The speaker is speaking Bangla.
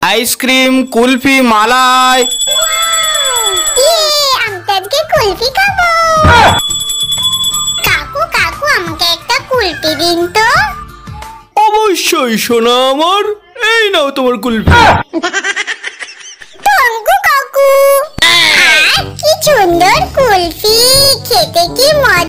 আইসক্রিম, কুলফি, মালাই। আমি আজকে কুলফি খাবো। কাকু কাকু আমাকে একটা কুলফি দিন তো। অবশ্যই সোনা আমার, এই নাও তোমার কুলফি। টঙ্কু কাকু, কি সুন্দর কুলফি, খেতে কি মজা।